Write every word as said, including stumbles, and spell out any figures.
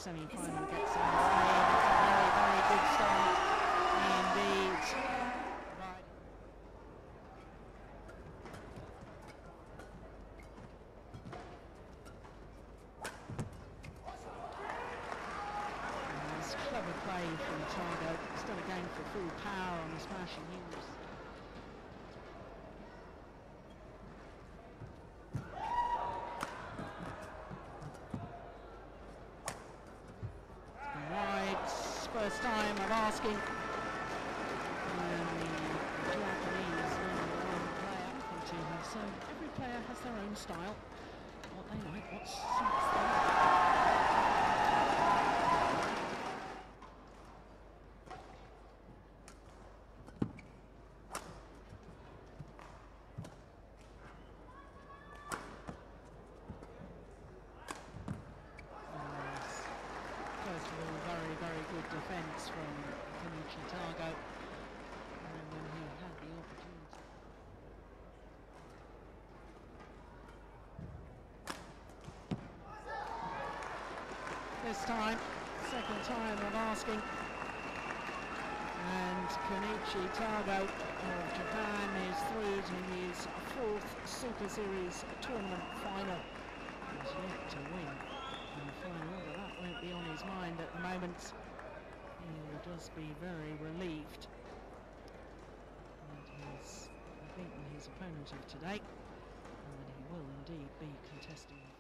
semi-final gets underway. It's a very, very good start indeed. Right. Nice, clever play from Tago. Still going for full power on the smashing use. First time of asking, and the Japanese number one player to have, so every player has their own style, what they like, what suits them. First of all, very, very good defence from Kenichi Tago, and when he had the opportunity. This time, second time of asking, and Kenichi Tago of Japan is through to his fourth Super Series tournament final. He's yet to win in the final, but that won't be on his mind at the moment. He will just be very relieved that he's beaten his opponent of today, and that he will indeed be contesting